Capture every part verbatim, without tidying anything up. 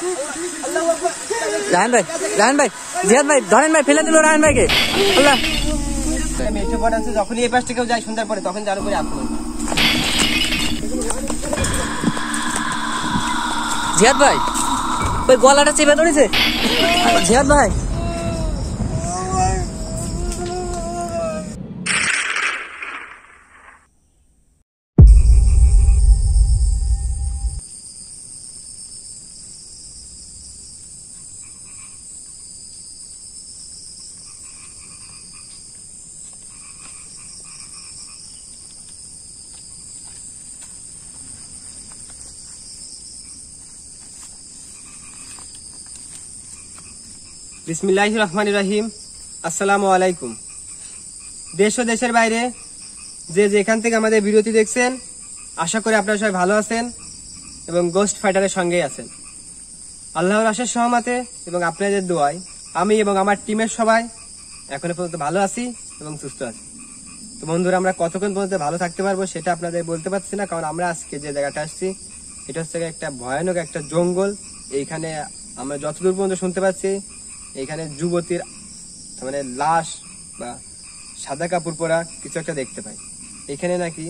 রায়হান ভাই, রায়হান ভাই, জিহাদ ভাই ধরেন ভাই, ফেলে দিল রায়হান ভাইকে। আল্লাহ, মেট্রোপলিটন যখনই এই পাশ থেকেও যায় সন্ধ্যার পরে, তখন তার উপরে আক্রমণ। জিহাদ ভাই ওই গলাটা চেপে ধরেছে। জিহাদ ভাই বিসমিল্লাহির রহমানির রহিম। আসসালামু আলাইকুম। দেশ ও দেশের বাইরে যে যেখান থেকে আমাদের ভিডিওটি দেখছেন, আশা করি আপনারা সবাই ভালো আছেন এবং গোস্ট ফাইটারের সঙ্গেই আছেন। আল্লাহর আশেষ সহমতে এবং আপনাদের দোয়ায় আমি এবং আমার টিমের সবাই এখনো পর্যন্ত ভালো আছি এবং সুস্থ আছি। তো বন্ধুরা, আমরা কতক্ষণ পর্যন্ত ভালো থাকতে পারবো সেটা আপনাদের বলতে পারছি না, কারণ আমরা আজকে যে জায়গাটা আসছি এটা হচ্ছে একটা ভয়ানক একটা জঙ্গল। এইখানে আমরা যতদূর পর্যন্ত শুনতে পাচ্ছি, এখানে যুবতীর মানে লাশ বা সাদা কাপড় পরা কিছু একটা দেখতে পাই। এখানে নাকি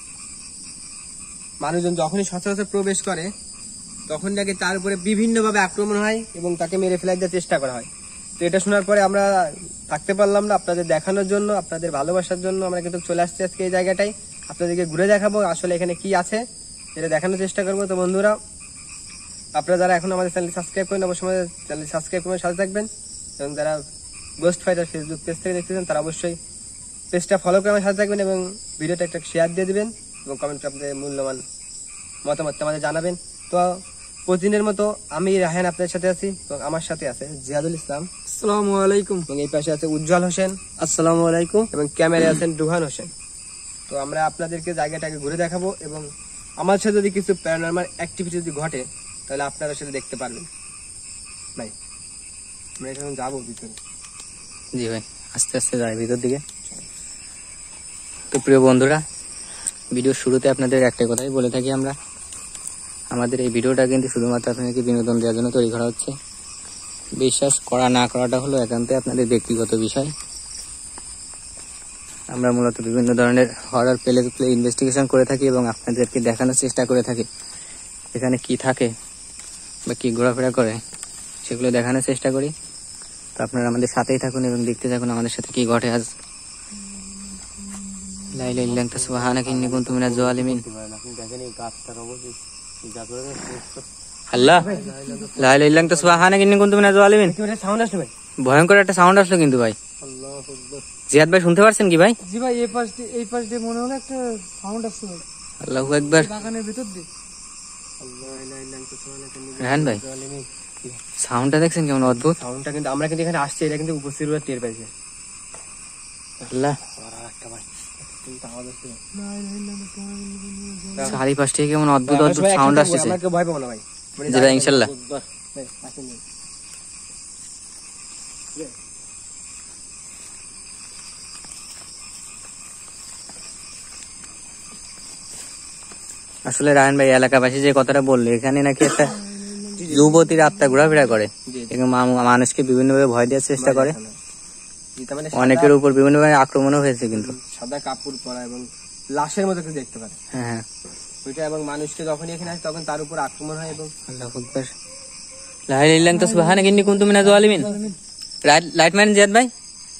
মানুষজন যখনই সচরাচর প্রবেশ করে তখন নাকি তার উপরে বিভিন্নভাবে আক্রমণ হয় এবং তাকে মেরে ফেলার দেওয়ার চেষ্টা করা হয়। তো এটা শোনার পরে আমরা থাকতে পারলাম না, আপনাদের দেখানোর জন্য, আপনাদের ভালোবাসার জন্য আমরা কিন্তু চলে আসছি আজকে এই জায়গাটাই। আপনাদেরকে ঘুরে দেখাবো আসলে এখানে কি আছে, এটা দেখানোর চেষ্টা করবো। তো বন্ধুরা, আপনারা যারা এখন আমাদের চ্যানেল সাবস্ক্রাইব করেন, অবশ্যই আমাদের চ্যানেল সাবস্ক্রাইব করে সাথে থাকবেন, এবং যারা গোস্ট ফাইটার ফেসবুক পেজ থেকে দেখতেছেন তারা অবশ্যই পেজটা ফলো করে আমার সাথে থাকবেন এবং ভিডিওটা একটা শেয়ার দিয়ে দিবেন এবং কমেন্টে আপনাদের মূল্যবান মতামত আমাদের জানাবেন। তো প্রতিদিনের মতো আমি রায়হান আপনাদের সাথে আছি এবং আমার সাথে আছে জিহাদুল ইসলাম, আসসালামু আলাইকুম, এবং এই পাশে আছে উজ্জ্বল হোসেন, আসসালামু আলাইকুম, এবং ক্যামেরায় আছেন রুহান হোসেন। তো আমরা আপনাদেরকে জায়গাটাকে ঘুরে দেখাবো এবং আমার সাথে যদি কিছু প্যারানরমাল অ্যাক্টিভিটি যদি ঘটে তাহলে আপনারা সেটা দেখতে পারবেন। ভাই আমরা এখন যাবো ভিতরে। জি ভাই, আস্তে আস্তে যাই ভিতর দিকে। তো প্রিয় বন্ধুরা, ভিডিওর শুরুতে আপনাদের একটা কথাই বলে থাকি আমরা, আমাদের এই ভিডিওটা কিন্তু শুধুমাত্র আপনাদেরকে বিনোদন দেওয়ার জন্য তৈরি করা হচ্ছে। বিশ্বাস করা না করাটা হলো একান্তই আপনাদের ব্যক্তিগত বিষয়। আমরা মূলত বিভিন্ন ধরনের হরর প্লে প্লে ইনভেস্টিগেশন করে থাকি এবং আপনাদেরকে দেখানোর চেষ্টা করে থাকি এখানে কি থাকে বা কি ঘোরাফেরা করে সেগুলো দেখানোর চেষ্টা করি। তো আপনারা আমাদের সাথেই থাকুন এবং দেখতে থাকুন আমাদের সাথে কি ঘটে আজ। লা ইলাহা ইল্লা আনতা সুবহানাকা ইন্নী কুনতু মিনাজ জালিমিন। আল্লাহ, লা ইলাহা ইল্লা আনতা সুবহানাকা ইন্নী কুনতু মিনাজ জালিমিন। সাউন্ড আসলো ভাই, ভয়ঙ্কর একটা সাউন্ড আসলো কিন্তু ভাই। জিহাদ ভাই শুনতে পারছেন কি ভাই? জি ভাই, এই পাশ দিয়ে এই পাশ দিয়ে মনে হলো একটা সাউন্ড আসছে ভাই, আল্লাহু আকবার। বাগানের ভিতর দিয়ে। রায়হান ভাই, সাউন্ডটা দেখছেন কেমন অদ্ভুত? সাউন্ডটা কিন্তু আমরা কিন্তু এখানে আসছি, এটা কিন্তু উপস্থিত টের পাইছে। আল্লাহ, চারিপাশ থেকে কেমন অদ্ভুত অদ্ভুত সাউন্ড আসছে। আমরা কেউ ভয় পাবো না ভাই। জি ভাই, ইনশাল্লাহ। আসলে রায়হান ভাই, এলাকাবাসী যে কথাটা বললো, এখানে নাকি একটা যুবতীর আত্মা ঘোরাফেরা করে এবং মানুষকে বিভিন্নভাবে ভয় দেওয়ার চেষ্টা করে। অনেকের উপর বিভিন্নভাবে আক্রমণও হয়েছে কিন্তু। সাদা কাপড় পরা এবং লাশের মতো কিছু দেখতে পারে। হ্যাঁ হ্যাঁ, ওইটা এবং মানুষকে যখনই এখানে আসে তখন তার উপর আক্রমণ হয়। এবং আল্লাহু আকবার, লা ইলাহা ইল্লা আনতা সুবহানাকা ইন্নী কুনতু মিনাজ জালিমিন। লাইটম্যান জিহাদ ভাই,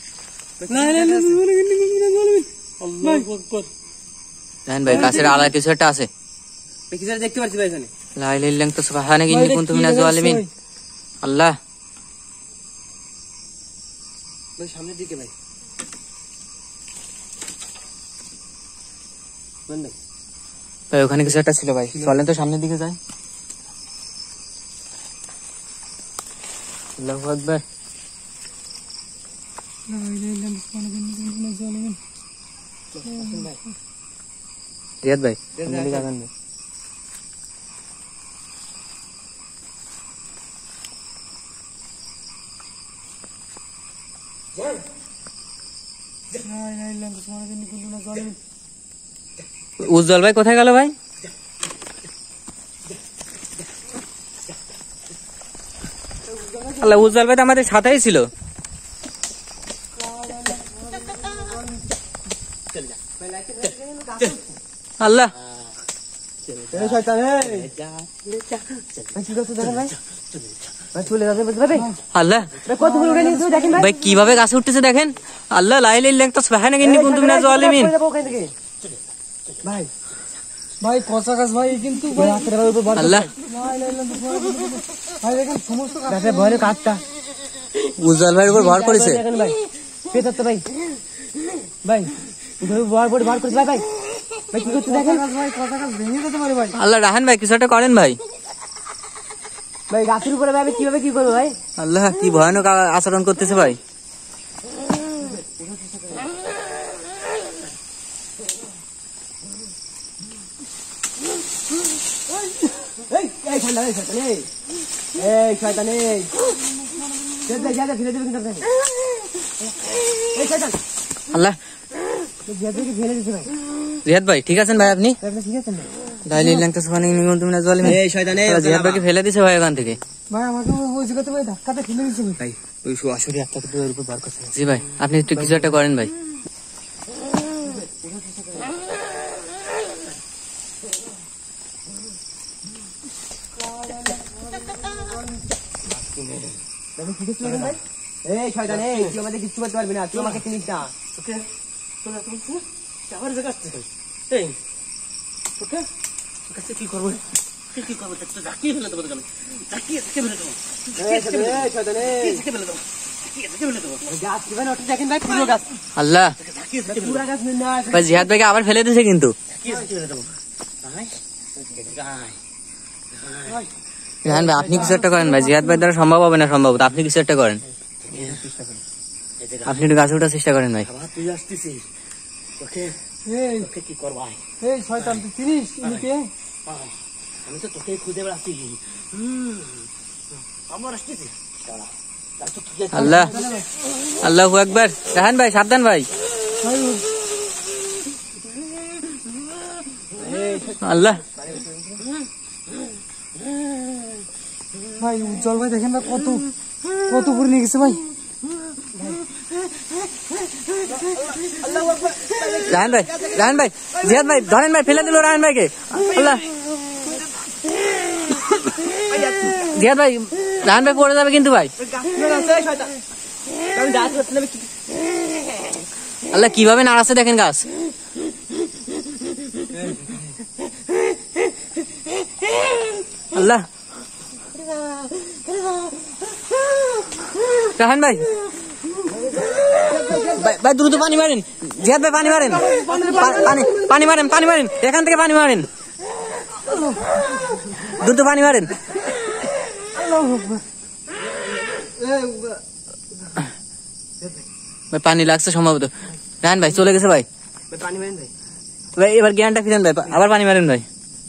রায়হান ভাই কাছের আলায় কিছু একটা আছে। দেখতে পাচ্ছি ভাই এখানে। লা ইলাহা ইল্লা আনতা সুবহানাকা ইন্নী কুনতু মিনাজ জালিমিন। আল্লাহ, ভাই সামনের দিকে ভাই। ভাই ওখানে কিছু একটা ছিল ভাই, চলেন তো সামনের দিকে যাই। আল্লাহু আকবার, জিহাদ ভাই সামনের দিকে আগান ভাই। উজ্জ্বল ভাই কোথায় গেল ভাই? আল্লাহ, উজ্জ্বল ভাই তো আমাদের সাথেই ছিল। আল্লাহ, এই শয়তান, এই। ভাই, কি করছো দেখেন ভাই? ভাই, চলে যাবে বলতে ভাই। আল্লাহ ভাই, কত ফুল উড়ে নিয়েছে দেখেন ভাই। ভাই কিভাবে গাছে উঠতেছে দেখেন। আল্লাহ, লা ইলাহা ইল্লা আনতা সুবহানাকা ইন্নী কুনতু মিনাজ জালিমিন। পড়ে যাবো ওখান থেকে। ভাই, ভাই কচা গাছ ভাই, কিন্তু ভাই রাতের বেলা তো বড় আল্লাহ, ভাই দেখেন সমস্ত গাছ রাতে ভয়ের কাঠটা উজ্জ্বল ভাইয়ের উপর ভর করেছে। দেখেন ভাই, পেতার তো ভাই, ভাই উঠে বার করে বার করে ভাই, ভাই ভাই কি করছে দেখেন ভাই, কচা গাছ ভেঙে যেতে পারে ভাই। আল্লাহ, রাহান ভাই কিছু একটা করেন ভাই। ভাই গাছের উপরে ভাই আমি কিভাবে কি করবো ভাই? আল্লাহ, কি ভয়ানক আ- আচরণ করতেছে ভাই। এই এই ঠান্ডা, এই শয়তান, এই এই শয়তান, এই যা যা যা, যা ফেলে দেবে কিন্তু আপনাকে। এই শয়তান, আল্লাহ, জিয়াদ ভাইকে ফেলে দিচ্ছে ভাই। জিহাদ ভাই ঠিক আছেন ভাই? আপনি আপনি ঠিক আছেন ভাই? লা ইলাহা ইল্লা আনতা সুবহানাকা ইন্নী কুনতু মিনাজ জালিমিন। এই শয়তান, এই আল্লাহ, জিহাদ ভাইকে ফেলে দিছে ভাই এখান থেকে। ভাই আমাকে ওই জায়গাতে ভাই ধাক্কাতে ফেলে দিচ্ছে ভাই। ভাই ওই আসলে একটা কিন্তু ওর উপর বার করছে। জি ভাই, আপনি একটু কিছু একটা করেন ভাই। আপনি ঠিক আছেন ভাই? এই শয়তান, এই তুই আমাদের কিচ্ছু করতে পারবি না, তুই আমাকে চিনিস না। ওকে তোরা তুমি আবার জায়গা আসছে এই ওকে ওকে কি করব? কি কি করব? তো জাকিয়ে ফেলে দেবো আমি, জাকিয়ে জাকিয়ে ফেলে দেবো। এই শয়তান, এই জাকিয়ে ফেলে দেবো, জাকিয়ে জাকিয়ে ফেলে দেবো। গাছ কি ভাই ওটা দেখেন ভাই, পুরো গাছ। আল্লাহ, জাকিয়ে জাকিয়ে পুরো গাছ না ভাই জিহাদ ভাইকে আবার ফেলে দিছে কিন্তু। জাকিয়ে জাকিয়ে ফেলে দেবো। ভাই গায় রাহান ভাই আপনি কিছু একটা করেন ভাই, জিহাদ ভাই দ্বারা সম্ভব হবে না সম্ভবত, আপনি কিছু একটা করেন। আপনি একটু গাছে ওঠার চেষ্টা করেন ভাই। তুই আসতেছিস ওকে এই ওকে কি করবো? এই শয়তান, তুই চিনিস ইনিকে? আমি তো তোকে খুঁজে বেড়াচ্ছি। হুম আমার আসতেছি। আল্লাহ, আল্লাহু আকবার। রাহান ভাই সাবধান ভাই। ভাই ও- আল্লাহ, ভাই উজ্জ্বল ভাই দেখেন না কত কত উপরে নিয়ে গেছে ভাই। রাহান ভাই, রাহান ভাই, জিহাদ ভাই ধরেন ভাই, ফেলে দিল রাহান ভাইকে। আল্লাহ, জিহাদ ভাই, রাহান ভাই পড়ে যাবে কিন্তু ভাই। আল্লাহ, কিভাবে নাড়াচ্ছে দেখেন গাছ। আল্লাহ, রাহান ভাই, ভাই ভাই দ্রুত পানি মারেন, জিহাদ ভাই পানি মারেন, পা- পানি পানি মারেন, পানি মারেন, এখান থেকে পানি মারেন, দ্রুত পানি মারেন। ভাই পানি লাগছে সম্ভবত। রাহান ভাই চলে গেছে ভাই। পানি মারেন ভাই। ভাই এবার জ্ঞানটা ফিরেন ভাই, আবার পানি মারেন ভাই।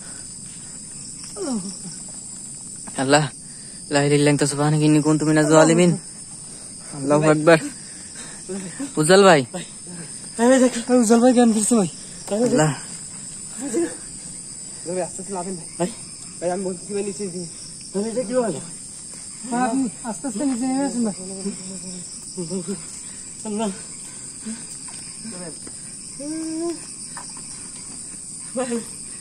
আল্লাহ, লা ইলাহা ইল্লা আনতা সুবহানাকা ইন্নী কুনতু মিনাজ জালিমিন। আল্লাহু আকবার। উজ্জ্বল ভাই, ভাই উজ্জ্বল ভাই জ্ঞান ফিরছে ভাই। আল্লাহ, ভাই আস্তে আস্তে লাভেন ভাই। ভাই আমি বলছি ভাই নিচে দিই। ভাই এটা কি হলো? ভাই আপনি আস্তে আস্তে নিচে নেমে আসুন ভাই। আল্লাহ ভাই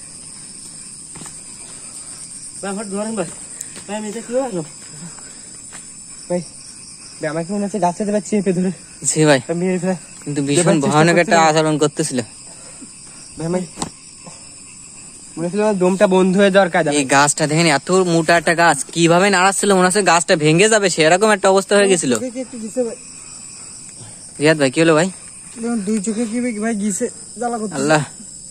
ভাই আমার ধরেন ভাই। ভাই আমি এটা কি হলো? ভাই ভাই আমাকে মনে হচ্ছে গাছেতে ভাই চেপে ধরে জি ভাই, মেরে ফেলে। কিন্তু ভীষণ ভয়ানক একটা আচরণ করতেছিল। ভাই ভাই মনে হচ্ছিল আমার দমটা বন্ধ হয়ে যাওয়ার কাজ। এই গাছটা দেখেন, এত মোটা একটা গাছ, কিভাবে নাড়াচ্ছিল মনে হচ্ছে গাছটা ভেঙে যাবে সেরকম একটা অবস্থা হয়ে গেছিল। চোখে একটু গিয়েছে ভাই, রিয়াদ ভাই কি হলো ভাই? দেখুন দুই চোখে কি ভাই গিয়েছে, জ্বালা করছে। আল্লাহ,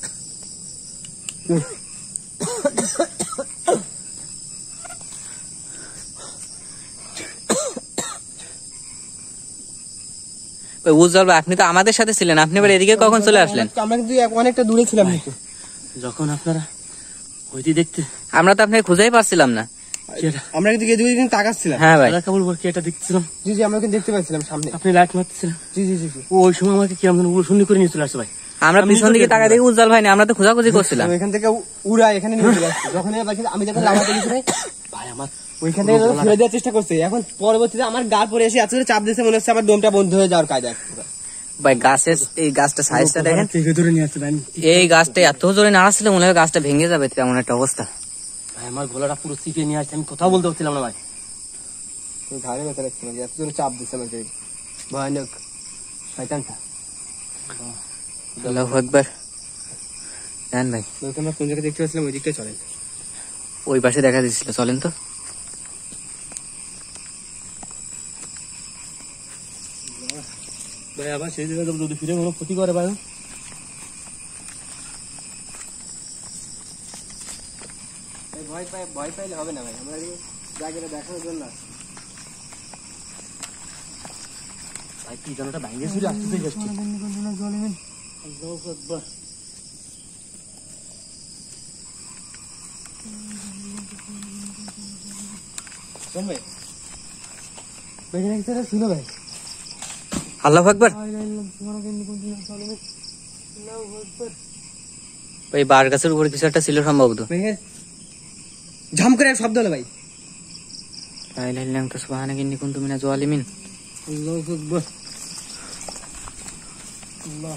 উজ্জ্বল ভাই আপনি তো আমাদের সাথে ছিলেন, আপনি এবার এদিকে কখন চলে আসলেন? আমরা কিন্তু অনেকটা দূরে ছিলাম কিন্তু যখন আপনারা ওইটি দেখতে, আমরা তো আপনাকে খুঁজেই পাচ্ছিলাম না। আমরা কিন্তু এদিকে কিন্তু তাকাচ্ছিলাম। হ্যাঁ ভাই, কেবল কি এটা দেখছিলাম। জি জি আমরা কিন্তু দেখতে পাচ্ছিলাম সামনে আপনি লাইট মারতেছিলেন। জি জি জি ও ওই সময় আমাকে কি আমরা উড়ে করে নিয়ে চলে আসছে ভাই। আমরা পিছন দিকে তাকাই দেখি উজ্জ্বল ভাই না, আমরা তো খোঁজাখুঁজি করছিলাম। এখান থেকে উড়া এখানে নিয়ে চলে আসছে। যখন আমি যখন লামাতে গেছি ভাই, ভাই আমার ওইখান থেকে ফেলে দেওয়ার চেষ্টা করছে, এখন পরবর্তীতে আমার গা পরে এসে এত চাপ দিয়েছে মনে হচ্ছে আমার দমটা বন্ধ হয়ে যাওয়ার কায়দা। ভাই গাছের এই গাছটা সাইজটা দেখেন, ধরে নিয়ে আসছে ভাই। এই গাছটা এত জোরে নাড়াচ্ছিল মনে হয় গাছটা ভেঙে যাবে, তেমন একটা অবস্থা। ভাই আমার গলাটা পুরো চিপে নিয়ে আসছে, আমি কোথাও বলতে পারছিলাম না ভাই। ঘাড়ে ব্যথা লাগছে না, এত জোরে চাপ দিচ্ছে আমাকে, ভয়ানক শয়তানটা। আল্লাহু আকবার। জান ভাই আমরা কোন জায়গায় দেখতে পাচ্ছিলাম, ওই দিকটা চলেন, ওই পাশে দেখা দিচ্ছিল, চলেন তো। ভাই আবার সেই জায়গায় যদি ফিরে কোনো ক্ষতি করে ভাই, ভয় পাই ভয় পাইলে হবে না ভাই, আমরা জায়গাটা দেখানোর জন্য। ভাই কি জানোটা ভাঙে চুরি আসতে যাচ্ছে। আল্লাহু আকবার। ভাই বেঁচে রাখতে শুনো ভাই। আল্লাহু আকবার। ওই বার গাছের উপরে কিছু একটা ছিল সম্ভবত। ঝাম করে শব্দ হলো ভাই। লা ইলাহা ইল্লা আনতা সুবহানাকা ইন্নী কুনতু মিনাজ জালিমিন। আল্লাহু আকবার। আল্লাহ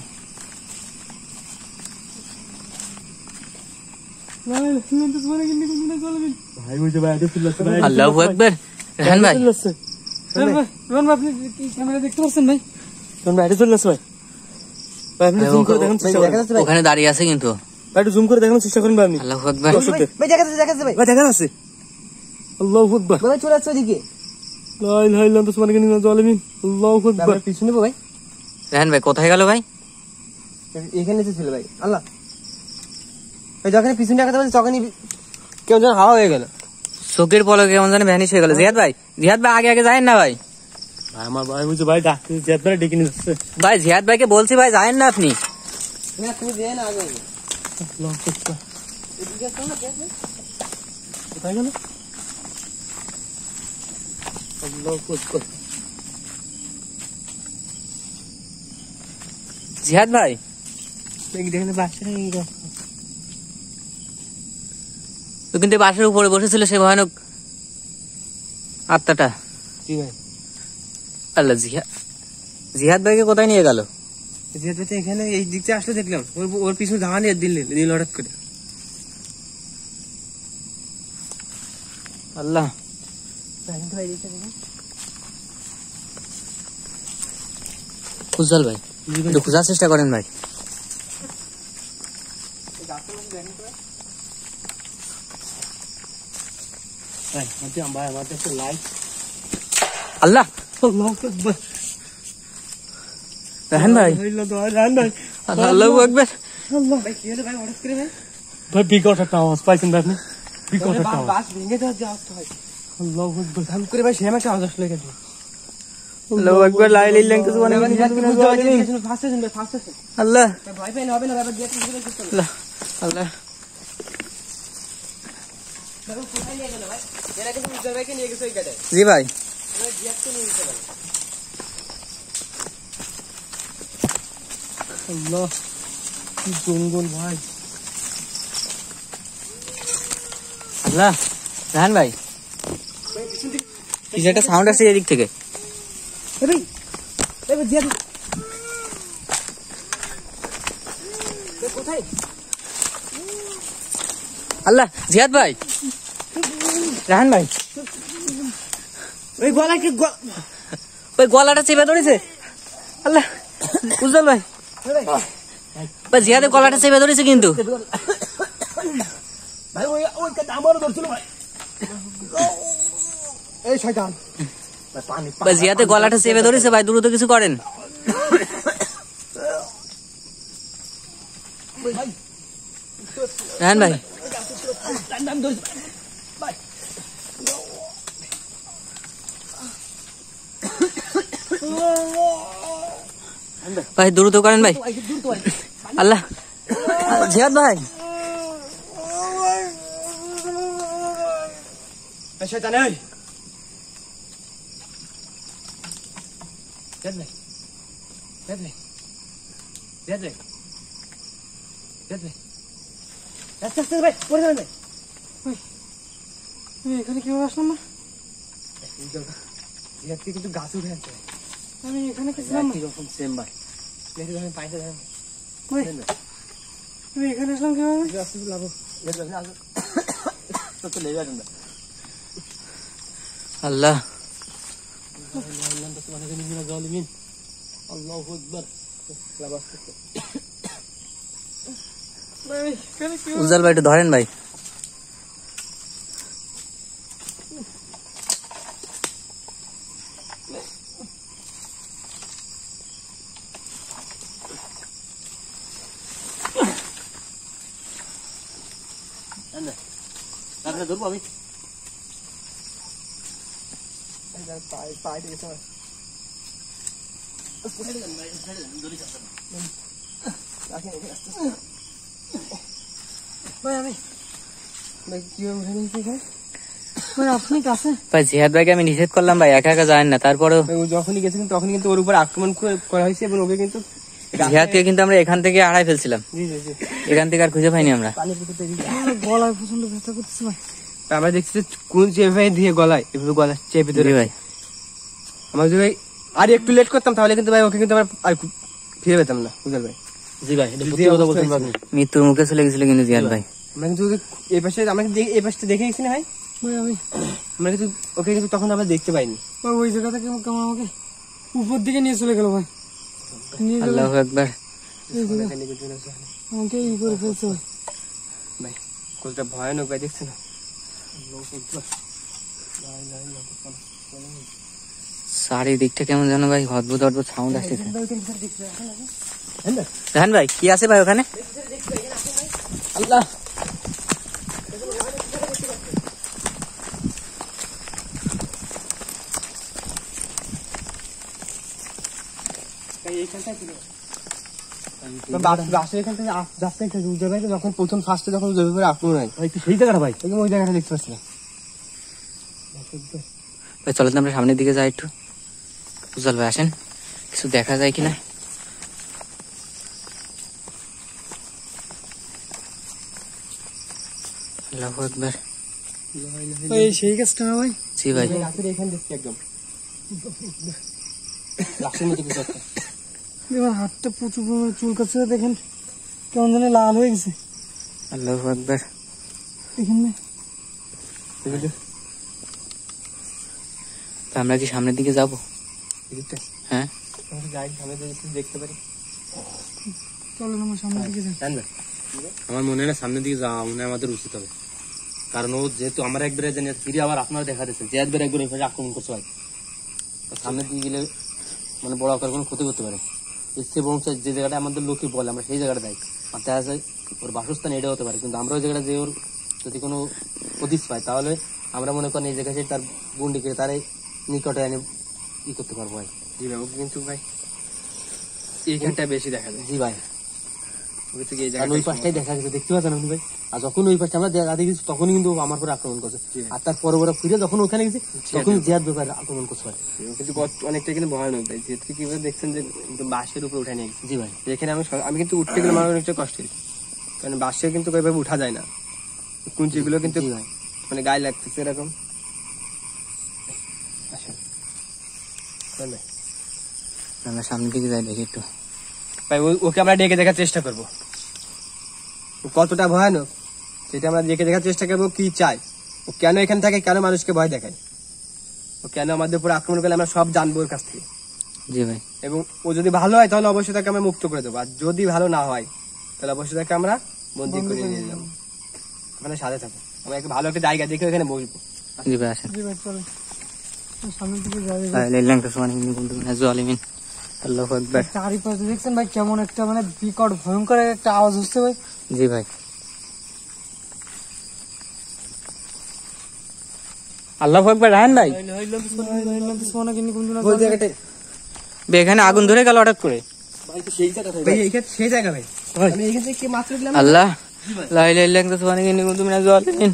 ভাই বুঝে ভাই এটা চিল্লাচ্ছে ভাই। আল্লাহু আকবার। রেহান ভাই রন ভাই আপনি কি ক্যামেরা দেখতে পাচ্ছেন ভাই? রন ভাই এটা চিল্লাচ্ছে ভাই। ভাই আপনি জুম করে দেখুন চেষ্টা করেন। ওখানে দাঁড়িয়ে আছে কিন্তু। ভাই একটু জুম করে দেখানোর চেষ্টা করেন ভাই আপনি। আল্লাহু আকবার। ভাই দেখা যাচ্ছে দেখা যাচ্ছে ভাই। ভাই দেখা যাচ্ছে। আল্লাহু আকবার। ভাই চলে আসছে ওদিকে। লা ইলাহা ইল্লা আনতা সুবহানাকা ইন্নী কুনতু মিনাজ জালিমিন। আল্লাহু আকবার। আমরা পিছু নেবো ভাই। রেহান ভাই কোথায় গেল ভাই? এখানে তো ছিল ভাই। আল্লাহ ভাই যখন পিছনে দেখাতে বলছে তখনই কেউ যেন হাওয়া হয়ে গেল। চোখের পলকে কেমন জানি ভ্যানিশ হয়ে গেল। জিহাদ ভাই জিহাদ ভাই আগে আগে যায়েন না ভাই। ভাই আমার ভাই বুঝে ভাই ডাকতে জিয়াদ ভাই ডেকে নিয়ে যাচ্ছে। ভাই জিহাদ ভাইকে বলছি ভাই যায়েন না আপনি। না তুমি যেয়ে না আগে। আল্লাহু আকবার। এদিকে আসো না দেখো। কোথায় গেল? আল্লাহু আকবার। জিহাদ ভাই দেখেন বাচ্চারা এই তো কিন্তু বাসের উপরে বসেছিল সে ভয়ানক আত্মাটা। কি ভাই? আল্লাহ জিহাদ জিহাদ ভাইকে কোথায় নিয়ে গেল? যেতে এখানে এই দিকটা আসলে দেখলাম ওর ওর পিছনে ধাওয়া নিয়ে দিল দিল হঠাৎ করে। আল্লাহ উজ্জ্বল ভাই একটু খোঁজার চেষ্টা করেন ভাই। ভাই মাঝে ভাই আমার কাছে লাইট। আল্লাহ আল্লাহু আকবার। রেহান ভাই রান ভাই আল্লাহু আকবার। আল্লাহ ভাই কি হলো ভাই হঠাৎ করে ভাই? ভাই বিকট একটা আওয়াজ পাইছেন ভাই আপনি? বিকট একটা আওয়াজ। বাস ভেঙে যাওয়ার যে অবস্থা হয়। আল্লাহু আকবার। ধাম করে ভাই সেম একটা আওয়াজ আসলো এখানে। আল্লাহু আকবার লা ইলাহা ইল্লা আনতা সুবহানাকা ইন্নী কুনতু মিনাজ জালিমিন। ফার্স্ট আসেন ভাই ফার্স্ট আসেন। আল্লাহ ভয় পাইলে হবে না ব্যাপার দিয়ে কিছু কিছু করতে আল্লাহ আল্লাহ হবে। কোথায় নিয়ে গেল ভাই? এরা কিছু উজ্জ্বল ভাইকে নিয়ে গেছে ওই গাড়িতে। জি ভাই ওরা জিয়াদকে নিয়ে যেতে পারে। আল্লাহ কি জঙ্গল ভাই। আল্লাহ রেহান ভাই কিছু একটা সাউন্ড আসছে এদিক থেকে। এ ভাই এ ভাই জিয়াদ এ কোথায়? আল্লাহ জিহাদ ভাই রেহান ভাই ওই গলা কি ওই গলাটা চেপে ধরেছে। আল্লাহ উজ্জ্বল ভাই ভাই জিহাদের গলাটা চেপে ধরেছে কিন্তু। ভাই ওই ওই কাটা আমারও ধরছিল ভাই। এই শয়তান ভাই পানি ভাই জিহাদের গলাটা চেপে ধরেছে ভাই, দ্রুত কিছু করেন। রেহান ভাই ভাই দ্রুত করেন ভাই। আল্লাহ জিহাদ ভাই এই শয়তান এই জিয়াদ ভাই জিয়াদ ভাই জিয়াদ ভাই জিয়াদ ভাই আস্তে আস্তে ভাই পড়ে যাবেন ভাই। এখানে কেউ আসলো না? কিন্তু গাছ উঠে আছে আমি এখানে গেছিলাম এরকম সেম ভাই দেখি আমি পাইতে যাই ভাই তুমি এখানে আসলাম কিভাবে গাছ লাভ তো লেগে আছে আল্লাহ আল্লাহু আকবার লাভ আসছে ভাই এখানে কি উজ্জ্বল ভাই একটু ধরেন ভাই ধরবো আমি পায়ে পায়ে দিয়েছে ভাই আমি ভাই কিভাবে উঠে নিয়েছি এখানে ভাই আপনি কাছে ভাই জিহাদ ভাইকে আমি নিষেধ করলাম ভাই একা একা যান না, তারপরেও ও যখনই গেছিলেন তখন কিন্তু ওর উপর আক্রমণ করে- করা হয়েছে এবং ওকে কিন্তু জিহাদকে কিন্তু আমরা এখান থেকে হারাই ফেলছিলাম, জি জি জি এখান থেকে আর খুঁজে পাইনি আমরা। পানির ভিতর থেকে আমার গলায় প্রচন্ড ব্যথা করতেছে ভাই আমরা দেখছি যে কোন চেপে দিয়ে গলায় এভাবে গলা চেপে ধরে জি ভাই আমরা যদি ভাই আর একটু লেট করতাম তাহলে কিন্তু ভাই ওকে কিন্তু আমরা আর ফিরে পেতাম না বুঝলেন ভাই জি ভাই এটা সত্যি কথা বলছেন আপনি। মৃত্যুর মুখে চলে গেছিল কিন্তু জিহাদ ভাই। আমরা কিন্তু ওকে এই পাশে আমরা কিন্তু এই পাশটা দেখে গেছি না ভাই ভাই আমি আমরা কিন্তু ওকে কিন্তু তখন আমরা দেখতে পাইনি ভাই ওই জায়গা থেকে কেমন আমাকে উপর দিকে নিয়ে চলে গেল ভাই নিয়ে গেল আল্লাহু আকবার। এই জায়গা আমাকে ই করে ফেলছে ভাই ভাই কতটা ভয়ানক ভাই দেখছেন না চারিদিকটা কেমন যেন ভাই অদ্ভুত অদ্ভুত সাউন্ড আসতেছে। জাহান ভাই কি আছে ভাই ওখানে? আল্লাহ বাসের এখান থেকে যাচ্ছে একটা উজ্জ্বল ভাই যখন প্রথম ফার্স্টে যখন জমিপুরে আক্রমণ হয় ভাই সেই জায়গাটা ভাই একদম ওই জায়গাটা দেখতে পাচ্ছি না ভাই চলেন তো আমরা সামনের দিকে যাই একটু। উজ্জ্বল ভাই আসেন, কিছু দেখা যায় কিনা। আল্লাহু আকবার। ভাই সেই গাছটা না ভাই জি ভাই রাতের এখানে দেখছি একদম রাতের মধ্যে কিছু একটা এবার হাতটা প্রচুর পরিমাণে চুল কাছে দেখেন কেমন জানি লাল হয়ে গেছে আল্লাহু আকবার। এখানে তা আমরা কি সামনের দিকে যাব? এদিকটা হ্যাঁ আমরা যাই সামনে যদি কিছু দেখতে পারি চলো আমার সামনের দিকে যাই জানবে আমার মনে হয় সামনের দিকে যাওয়া মনে হয় আমাদের উচিত হবে, কারণ ও যেহেতু আমরা একবারে জানি ফিরে আবার আপনারা দেখা দিচ্ছেন যে একবার একবার এভাবে আক্রমণ করছে হয়, সামনের দিকে গেলে মানে বড় আকার কোনো ক্ষতি করতে পারে। এর চেয়ে বরং যে জায়গাটা আমাদের লোকে বলে আমরা সেই জায়গাটা যাই, আর দেখা যায় ওর বাসস্থান এটা হতে পারে, কিন্তু আমরা ওই জায়গাটা যে ওর যদি কোনো হদিস পাই তাহলে আমরা মনে করেন এই জায়গায় তার গুন্ডিকে তার নিকটে এনে ই করতে পারবো ভাই। জি ভাই ওকে কিন্তু ভাই এইখানটা বেশি দেখা যায় জি ভাই, ওই থেকে এই কারণ ওই জায়গাটা পাশটাই দেখা গেছে, দেখতে পাচ্ছেন আপনি ভাই। আর যখন ওই পাশটা আমরা দেখা দেখেছি তখনই কিন্তু ও আমার উপরে আক্রমণ করছে, আর তার পরে পরে ফিরে যখন ওখানে গেছে তখন জিয়াদ ব্যাপারে আক্রমণ করছে ভাই। কিন্তু কত- অনেকটা কিন্তু ভয়ানক ভাই যেহেতু কিভাবে দেখছেন যে একদম বাঁশের উপরে উঠে নিয়ে গেছে জি ভাই যেখানে আমি স- আমি কিন্তু উঠতে গেলে আমার অনেকটা কষ্ট হয়েছে কারণ বাসে কিন্তু ওইভাবে উঠা যায় না কুঞ্চিগুলো কিন্তু জি ভাই মানে গায়ে লাগতেছে এরকম আসেন চল ভাই। আমরা সামনের দিকে যাই দেখি একটু। ভাই ও- ওকে আমরা ডেকে দেখার চেষ্টা করবো ও কতটা ভয়ানক সেটা আমরা ডেকে দেখার চেষ্টা করবো কি চাই ও কেন এখানে থাকে কেন মানুষকে ভয় দেখায় ও কেন আমাদের উপর আক্রমণ করলে আমরা সব জানবো ওর কাছ থেকে জি ভাই এবং ও যদি ভালো হয় তাহলে অবশ্যই তাকে আমরা মুক্ত করে দেবো আর যদি ভালো না হয় তাহলে অবশ্যই তাকে আমরা বন্দি করে নিয়ে যাবো ওখানে সাথে থাকো আমরা একটা ভালো একটা জায়গা দেখে ওখানে বসবো জি ভাই আসেন। জি ভাই চলো সামনের দিকে যাই লা ইলাহা ইল্লাল্লাহ সুবহানাল্লাহি কুনতু মিনাজ জালিমিন। আল্লাহু আকবার। চারিপাশে দেখছেন ভাই কেমন একটা মানে বিকট ভয়ঙ্কর একটা আওয়াজ হচ্ছে ভাই জি ভাই আল্লাহু আকবার। রায়হান ভাই ওই জায়গাটায় বে, এখানে আগুন ধরে গেল হঠাৎ করে। ভাই এইখানে সেই জায়গা ভাই আমি এইখান থেকে মাত্র দিলাম আল্লাহ লা ইলাহা ইল্লাল্লাহ সুবহানাল্লাহি কুনতু মিনাজ জালিমিন।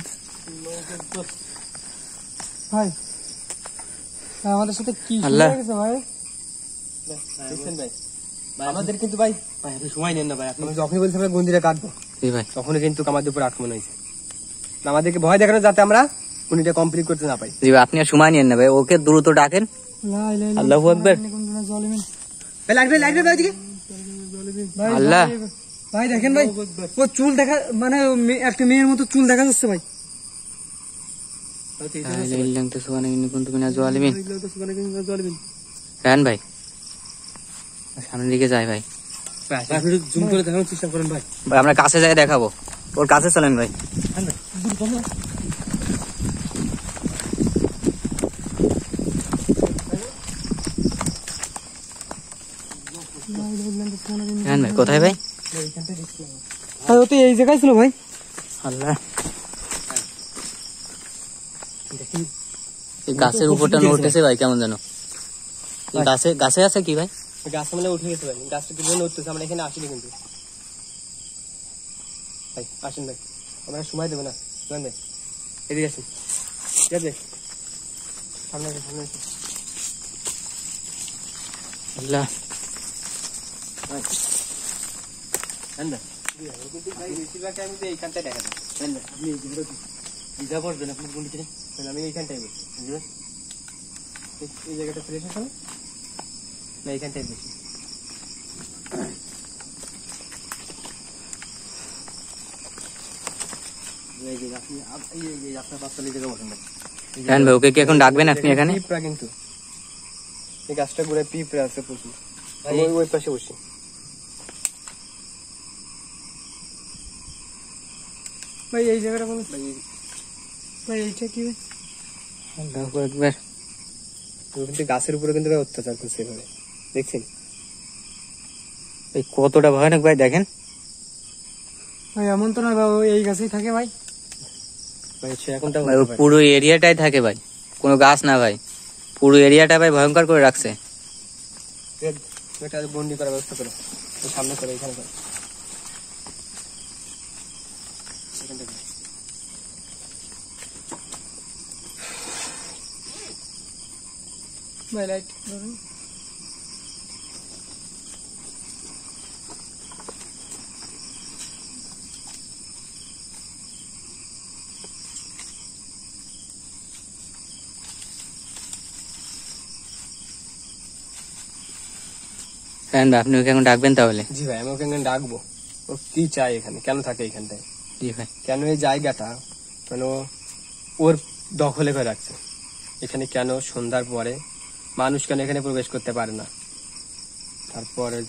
ভাই আমাদের সাথে কি শুরু আল্লাহ। হয়ে গেছে ভাই দেখছেন ভাই আমাদের কিন্তু ভাই ভাই আপনি সময় নেন না ভাই, আপনি আমি যখনই বলছি আমরা গন্দিরে কাটবো জি ভাই তখনই কিন্তু আমাদের উপর আক্রমণ হয়েছে আমাদেরকে ভয় দেখানো যাতে আমরা কুনিটা কমপ্লিট করতে না পারি। জি ভাই, আপনি আর সময় নিয়েন না ভাই, ওকে দ্রুত ডাকেন। আল্লাহু আকবার। ভাই লাইট ভাই লাইট ভাই ওইদিকে। আল্লাহ ভাই দেখেন ভাই, ও চুল দেখা মানে মে- একটা মেয়ের মতো চুল দেখা যাচ্ছে ভাই। রায়হান ভাই সামনের দিকে যাই ভাই, ভাই আপনি একটু জুম করে দেখানোর চেষ্টা করেন ভাই। ভাই আমরা কাছে যাই দেখাবো, ওর কাছে চলেন ভাই। রায়হান ভাই কোথায় ভাই? ভাই ও তো এই জায়গায় ছিল ভাই। আল্লাহ, এই গাছের উপরটা উঠেছে ভাই কেমন যেন। এই গাছে গাছে আছে কি ভাই? গাছ মানে উঠে গেছে ভাই, গাছটা কি জন্য উঠতেছে আমরা এখানে আসিনি কিন্তু। ভাই আসেন ভাই, আমরা সময় দেবো না। বুঝলেন ভাই, এদিকে আসেন, ঠিক আছে সামনে আসেন, সামনে আসেন। আল্লাহ বেশিরভাগ টাইম তো এইখানটায় দেখা যায়। আপনি এই জায়গাটা ভিজা পড়বেন আপনার বন্ধুকে। আমি এইখানটাই বলছি, এই জায়গাটা ফ্রেশ আছে না, না এইখানটাই বেশি। এই যে আপনি আপ- এই যে আপনার বাচ্চালি জায়গা বসেন ভাই। রায়হান ভাই ওকে কি এখন ডাকবেন আপনি এখানে? পিঁপড়া কিন্তু এই গাছটা ঘুরে পিঁপড়া আছে প্রচুর। আমি ওই- ওই পাশে বসি। ভাই এই জায়গাটা বলো ভাই, এইটা কি ভাই? আল্লাহু আকবার। ও কিন্তু গাছের উপরে কিন্তু ভাই অত্যাচার করছে এভাবে, দেখছেন? এই কতটা ভয়ানক ভাই দেখেন। ভাই এমন তো না ভাই, ও এই গাছেই থাকে ভাই। ভাই সে এখনটা ভাই ও পুরো এরিয়াটাই থাকে ভাই, কোনো গাছ না ভাই, পুরো এরিয়াটা ভাই ভয়ঙ্কর করে রাখছে। এটা বন্দি করার ব্যবস্থা করো, তো সামনে করে এখানে করো। এখানটা করো। ভাই লাইট ধরুন। রায়হান ভাই আপনি ওকে এখন ডাকবেন তাহলে? জি ভাই, আমি ওকে এখানে ডাকবো। ও কি চাই এখানে, কেন থাকে এখানটায়, জি ভাই। কেন এই জায়গাটা মানে ও ওর দখলে করে রাখছে এখানে, কেন সন্ধ্যার পরে মানুষ কেন এখানে প্রবেশ করতে পারে না, তারপরে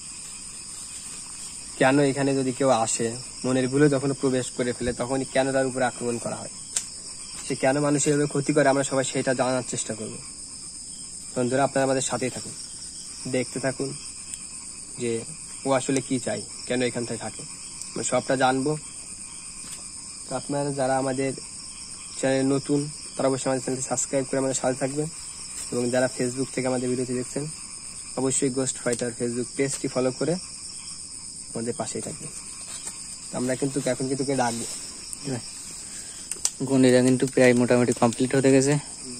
কেন এখানে যদি কেউ আসে মনের ভুলে যখন প্রবেশ করে ফেলে তখনই কেন তার উপরে আক্রমণ করা হয়, সে কেন মানুষের এভাবে ক্ষতি করে, আমরা সবাই সেটা জানার চেষ্টা করব। বন্ধুরা আপনারা আমাদের সাথেই থাকুন, দেখতে থাকুন যে ও আসলে কি চাই, কেন এখান থেকে থাকে, আমরা সবটা জানবো। তো আপনারা যারা আমাদের চ্যানেল নতুন তারা অবশ্যই আমাদের চ্যানেলটি সাবস্ক্রাইব করে আমাদের সাথে থাকবেন, এবং যারা ফেসবুক থেকে আমাদের ভিডিওটি দেখছেন অবশ্যই গোস্ট ফাইটার ফেসবুক পেজটি ফলো করে আমাদের পাশেই থাকবে। আমরা কিন্তু এখন কিন্তু কে ডাকবো। গন্ডিটা কিন্তু প্রায় মোটামুটি কমপ্লিট হতে গেছে।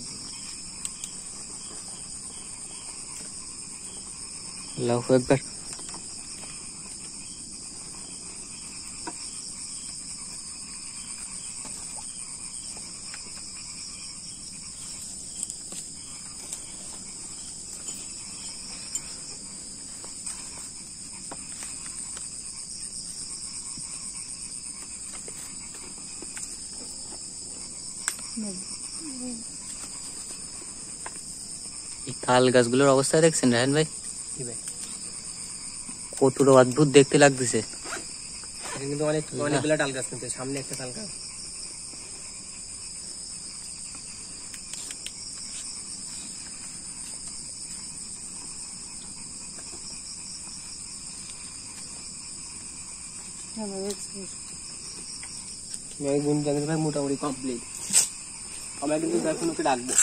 আল্লাহু আকবার। এই তাল গাছগুলোর অবস্থা দেখছেন রায়হান ভাই? কি ভাই, কতটা অদ্ভুত দেখতে লাগতেছে। এখানে কিন্তু অনেক অনেকগুলো তাল গাছ কিন্তু, সামনে একটা তাল গাছ। গুণ জানি ভাই মোটামুটি কমপ্লিট। আমরা কিন্তু এখন ওকে ডাকবো।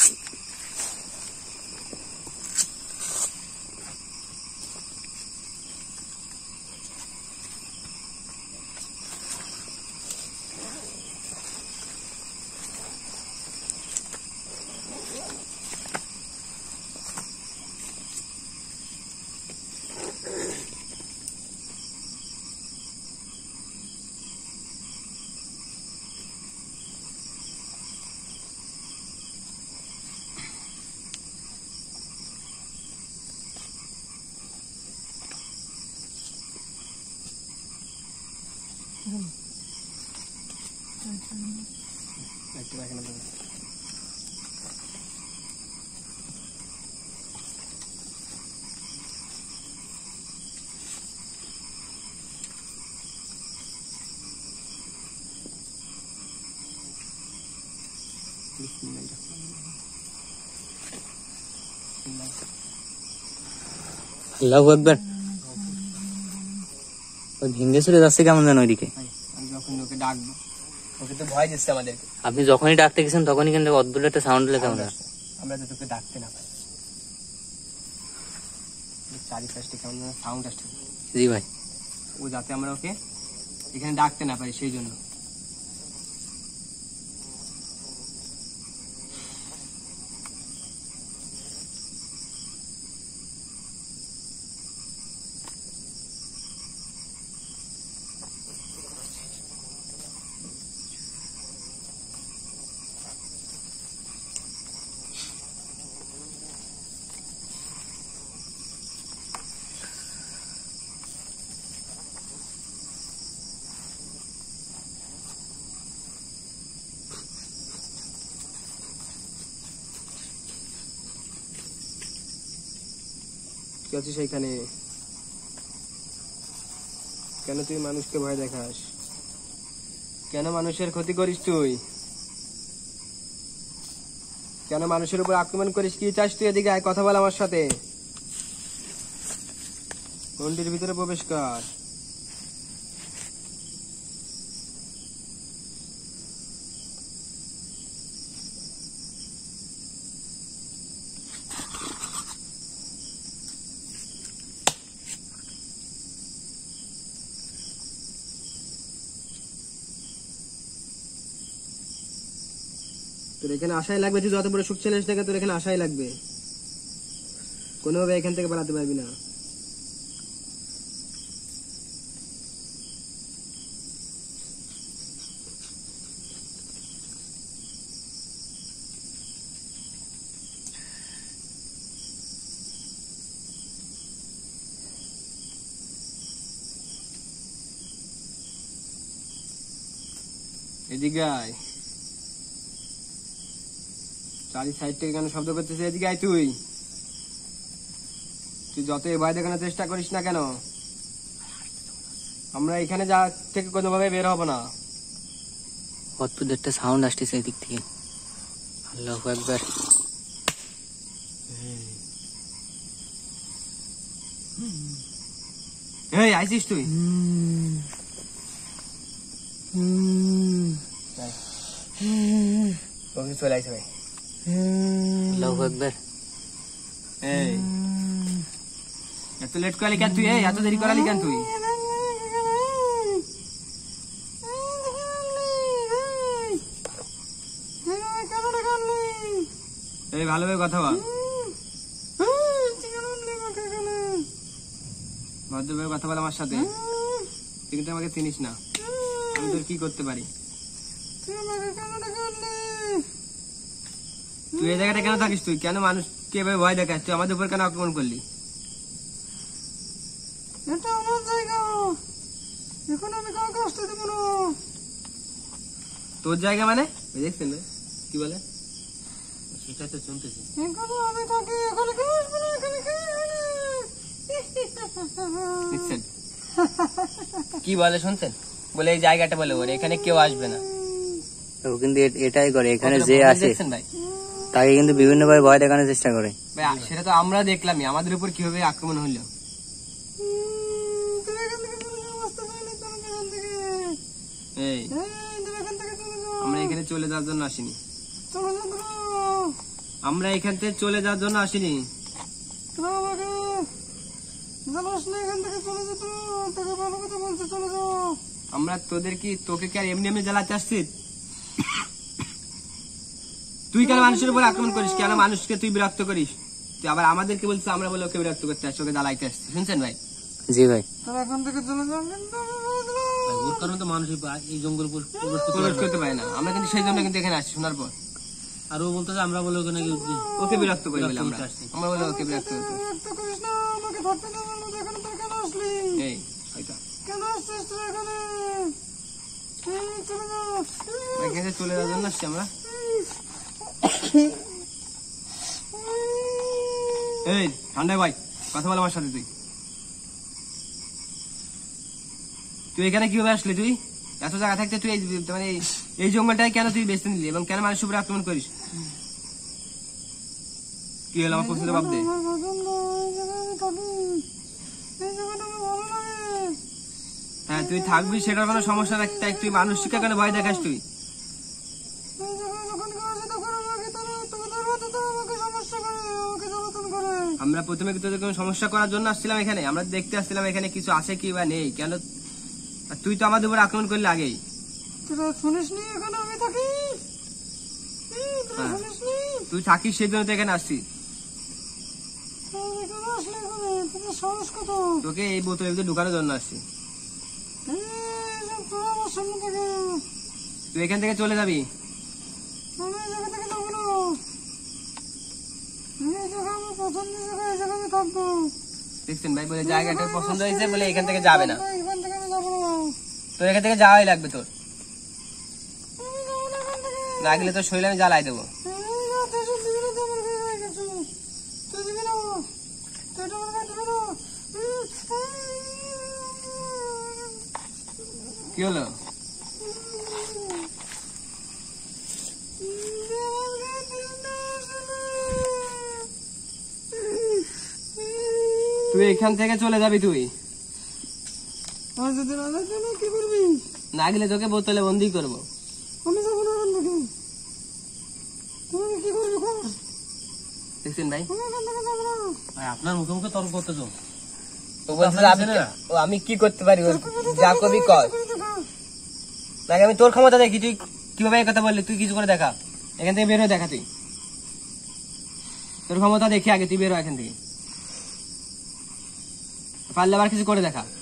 একটু রাখেন আপনারা। আল্লাহু আকবার। ওই ভেঙে চলে যাচ্ছে কেমন যেন ওইদিকে। আমি যখন ওকে ডাকবো, ওকে তো ভয় দিচ্ছে আমাদেরকে। আপনি যখনই ডাকতে গেছেন তখনই কিন্তু অদ্ভুত একটা সাউন্ড হলে কেমন? আমরা তো তোকে ডাকতে না পাই, চারিপাশে কেমন সাউন্ড আসছে। জি ভাই, ও যাতে আমরা ওকে এখানে ডাকতে না পারি সেই জন্য। কি আছিস সেইখানে? কেন তুই মানুষকে ভয় দেখাস? কেন মানুষের ক্ষতি করিস তুই? কেন মানুষের উপর আক্রমণ করিস? কি চাস তুই? এদিকে আয়, কথা বল আমার সাথে। গন্ডির ভিতরে প্রবেশ কর। তোর এখানে আশাই লাগবে, তুই যত বড় সুখ চ্যালেঞ্জ থেকে তোর এখানে আশাই লাগবে। কোনোভাবে এখান থেকে পালাতে পারবি না। এদিকে আয়। চারি সাইড থেকে কেন শব্দ করতেছে? এদিকে আয় তুই। তুই যত ভয় দেখানোর চেষ্টা করিস না কেন, আমরা এখানে যা থেকে কোনোভাবে বের হব না। অদ্ভুত একটা সাউন্ড আসতেছে এদিক থেকে। আল্লাহু আকবার। এই আইছিস তুই? ওকে চলে আইছে ভাই। আল্লাহু আকবার। এই এত লেট করলি কেন তুই? এই এত দেরি করালি কেন তুই? এই ভালোভাবে কথা বল, ভদ্রভাবে কথা বল আমার সাথে। তুই কিন্তু আমাকে চিনিস না, আমি তোর কি করতে পারি? তুই এই জায়গাটা কেন থাকিস? তুই কেন মানুষকে এভাবে ভয় দেখাস? তুই আমাদের উপর কেন আক্রমণ করলি? এটা আমার জায়গা, এখন আমি কাউকে আসতে দেবো না। তোর জায়গা মানে? দেখছেন না কি বলে? সেটা তো শুনতেছি। এখানে আমি থাকি, এখানে কেউ আসবে না, এখানে কেউ আসবে না। দেখছেন কি বলে? শুনছেন? বলে এই জায়গাটা বলে ওর এখানে কেউ আসবে না। ও কিন্তু এ- এটাই করে, এখানে যে আসে দেখছেন ভাই, তাকে কিন্তু বিভিন্ন ভাবে ভয় দেখানোর চেষ্টা করে। ভাই সেটা তো আমরা দেখলামই, আমাদের উপর কিভাবে আক্রমণ হলো। তুমি এখান থেকে চলে যাও, আসতে পারলে তুমি এখান থেকে। এই এই, তুমি এখান থেকে চলে যাও। আমরা এখানে চলে যাওয়ার জন্য আসিনি। চলে যাও তোরা। আমরা এখান থেকে চলে যাওয়ার জন্য আসিনি। তোরা আমাকে জানাস না, এখান থেকে চলে যেত। তোকে ভালো কথা বলছে, চলে যাও। আমরা তোদের কি তোকে কি আর এমনি এমনি জ্বালাতে আসছি? তুই কেন মানুষের উপর আক্রমণ করিস? কেন মানুষকে তুই বিরক্ত করিস? তুই আবার আমাদেরকে বলছিস আমরা বলে ওকে বিরক্ত করতে আসছি, ওকে জ্বালাইতে আসছি। শুনছেন ভাই? জি ভাই, তোরা এখান থেকে চলে যাও, কিন্তু আমি বলে দিলাম। ওর কারণে তো মানুষ এই- এই জঙ্গল প্রবেশ করতে প্রবেশ পারে না। করতে পারে না। আমরা কিন্তু সেই জন্য কিন্তু এখানে আসছি শোনার পর। আর ও বলতেছে আমরা বলে ওকে নাকি ওকে বিরক্ত করি বলে বিরক্ত আমরা করতে আসছি। আমরা বলে ওকে বিরক্ত করতে। বিরক্ত করিস না, আমাকে থাকতে দেওয়ার মতো। এখানে তোর কেন আসলি? এই হয়তো কেন আসছিস তোরা এখানে? এখানে চলে যাওয়ার জন্য আসছি আমরা। এই ঠান্ডায় ভাই কথা বল আমার সাথে। তুই তুই এখানে কিভাবে আসলি? তুই এত জায়গা থাকতে তুই মানে এই জঙ্গলটাই কেন তুই বেছে নিলি এবং কেন মানুষের উপরে আক্রমণ করিস? কি হলো আমার পছন্দ ভাবতে? হ্যাঁ তুই থাকবি, সেটার কোনো সমস্যা না। তাই তুই মানুষকে কেন ভয় দেখাস? তুই আমরা প্রথমে তোদের কোনো সমস্যা করার জন্য আসছিলাম এখানে, আমরা দেখতে আসছিলাম এখানে কিছু আছে কি বা নেই। কেন তুই তো আমাদের উপর আক্রমণ করলি আগেই। তুই থাকিস সেই জন্য তো এখানে আসছি। তোকে এই বোতলের ভিতরে ঢুকানোর জন্য আসছি। তুই এখান থেকে চলে যাবি। দেখছেন ভাই, বলে জায়গাটা পছন্দ হয়েছে বলে এখান থেকে যাবে না। তোর এখান থেকে যাওয়াই লাগবে। তোর না গেলে তোর শরীরে আমি জ্বালাই দেবো। কি হলো? তুই এখান থেকে চলে যাবি। তুই না গেলে তোকে বোতলে বন্দি করবো। দেখছেন ভাই, আপনার মুখে মুখে তর্ক করতেছো। আমি কি করতে পারি? যা কবি কর। নাকি আমি তোর ক্ষমতা দেখি। তুই কিভাবে এই কথা বললি? তুই কিছু করে দেখা। এখান থেকে বের হয়ে দেখা। তুই তোর ক্ষমতা দেখি আগে। তুই বের হ এখান থেকে। পারলে আবার কিছু করে দেখা।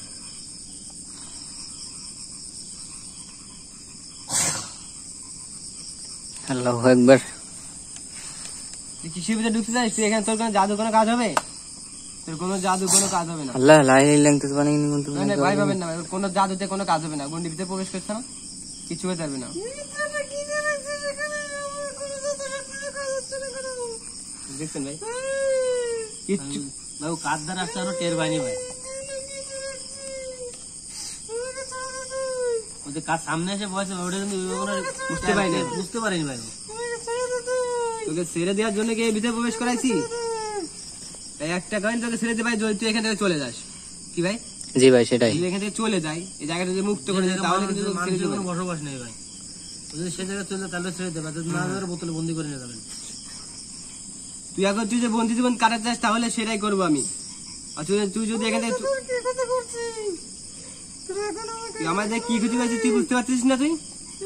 আল্লাহু আকবার। তুই কিসের ভিতরে ঢুকতে চাইছিস? তুই এখানে তোর কোনো জাদু কোনো কাজ হবে? তোর কোনো জাদু কোনো কাজ হবে না। আল্লাহ লা ইলাহা ইল্লা আনতা সুবহানাকা ইন্নী কুনতু মিনাজ ভয় পাবেন জালিমিন। না, কোনো জাদুতে কোনো কাজ হবে না। গন্ডির ভিতরে প্রবেশ করছে না, কিছু হয়ে যাবে না। দেখছেন ভাই, কিচ্ছু ভাই ও কার দ্বারা আসছে আরো টের পাইনি ভাই। ওদের কার সামনে এসে বসে ওটা কিন্তু বুঝতে পারিনি বুঝতে পারিনি ভাই। তোকে ছেড়ে দেওয়ার জন্য কি ভিতরে প্রবেশ করাইছি? তাই একটা কারণ তোকে ছেড়ে দে ভাই, তুই এখান থেকে চলে যাস। কি ভাই? জি ভাই সেটাই। তুই এখান থেকে চলে যাই, এই জায়গাটা যদি মুক্ত করে দেয় তাহলে কিন্তু তোকে ছেড়ে দেবে। কোনো বসবাস নেই ভাই। যদি সে জায়গায় চলে তাহলে ছেড়ে দেবে, না ধরে বোতলে বন্দি করে নিয়ে যাবেন। তুই এখন তুই যে বন্দি জীবন কাটাতে চাস তাহলে সেটাই করবো আমি। আর তুই- তুই যদি এখান থেকে তুই আমাদের কি ক্ষতি করেছিস তুই বুঝতে পারছিস না? তুই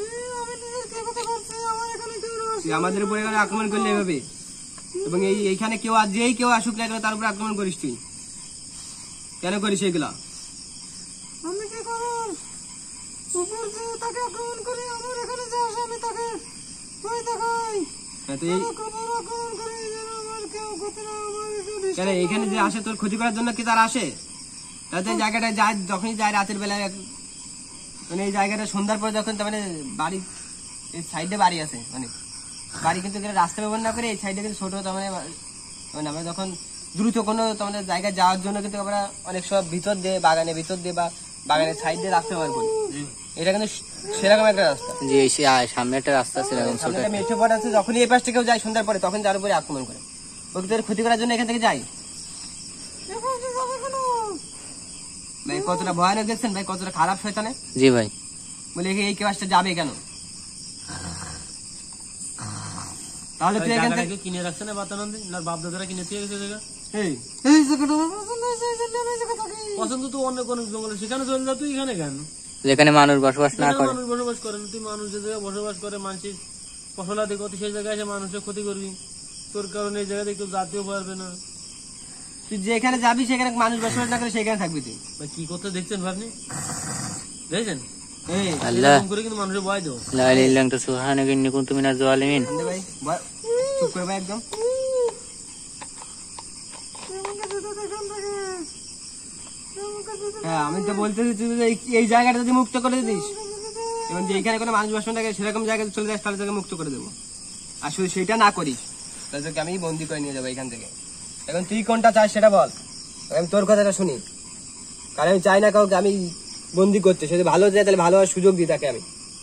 তুই আমাদের উপরে এখানে আক্রমণ করলে এভাবে, এবং এই এইখানে কেউ আর যেই কেউ আসুক না কেন তার উপরে আক্রমণ করিস। তুই কেন করিস এগুলা? আমি কি করব? উপর যে তাকে আক্রমণ করি, আমার এখানে যে আসে আমি তাকে ভয় দেখাই। হ্যাঁ, তো এই কোনো আক্রমণ করি যেন আমার কেউ ক্ষতি না, আমার একটু disturb কেন এইখানে যে আসে তোর ক্ষতি করার জন্য কি তারা আসে? তাতে এই জায়গাটায় যায়, যখনই যায় রাতের বেলায়, মানে এই জায়গাটা সন্ধ্যার পরে যখন তার মানে বাড়ি এই সাইডে বাড়ি আছে, মানে বাড়ি কিন্তু এখানে রাস্তা ব্যবহার না করে এই সাইডে কিন্তু ছোট তার মানে মানে আমরা যখন দ্রুত কোনো তোমাদের জায়গায় যাওয়ার জন্য কিন্তু আমরা অনেক সময় ভিতর দিয়ে বাগানের ভিতর দিয়ে বা বাগানের সাইড দিয়ে রাস্তা ব্যবহার করি। এটা কিন্তু সেরকম একটা রাস্তা। জি এই সে- আ- সামনে একটা রাস্তা আছে এরকম ছোট সামনে একটা। একটা মেঠো পথ আছে, যখনই এই পাশটা কেউ যায় সন্ধ্যার পরে তখন যার উপরে আক্রমণ করে, ওকে তোর ক্ষতি করার জন্য এখান থেকে যায়। এখন যে যাবে কেন? ভাই কতটা ভয়ানক দেখছেন ভাই, কতটা খারাপ শয়তানে। জি ভাই। বলে এই এই কাজটা যাবে কেন? তাহলে তুই এখান থেকে কিনে রাখছে না বাতানন্দে, না বাপ দাদারা কিনে দিয়ে গেছে জায়গা। এই এই জায়গাটা আমার পছন্দ হয়েছে, এই জন্য আমি এই জায়গায় থাকি। পছন্দ তো অন্য কোনো জঙ্গলে, সেখানে চলে যা। তুই এখানে কেন? যেখানে মানুষ বসবাস না যেখানে করে। মানুষ বসবাস করে না, তুই মানুষ যে জায়গায় বসবাস করে মানুষের ফসলাদি কত, সেই জায়গায় এসে মানুষের ক্ষতি করবি। তোর কারণে এই জায়গাতে কেউ জাতীয় পারবে না। তুই যেখানে যাবি সেখানে মানুষ বসবাস না করে সেখানে থাকবি তুই। ভাই কি করতে দেখছেন ভাবনি? দেখছেন এই আল্লাহ এরকম করে কিন্তু মানুষের ভয় দেবো। লা ইলাহা ইল্লা আনতা সুবহানাকা ইন্নী কুনতু মিনাজ জালিমিন। আন্দে ভাই ভয়- চুপ করে ভাই একদম। তুই আমাকে যেতে দে এখান থেকে। তুই আমাকে যেতে দে। হ্যাঁ আমি তো বলতেছি তুই যদি এই- এই জায়গাটা যদি মুক্ত করে দিস, এবং যে এখানে কোনো মানুষ বসে থাকে সেরকম জায়গায় চলে যাস তাহলে তোকে মুক্ত করে দেবো। আর শুধু সেটা না করিস তাহলে তোকে আমি বন্দি করে নিয়ে যাবো এখান থেকে। এখন তুই কোনটা চাস সেটা বল, আমি তোর কথাটা শুনি। কারণ আমি চাই না কাউকে আমি বন্দি করতে, যদি ভালো যায় তাহলে ভালো হওয়ার সুযোগ দিই তাকে আমি।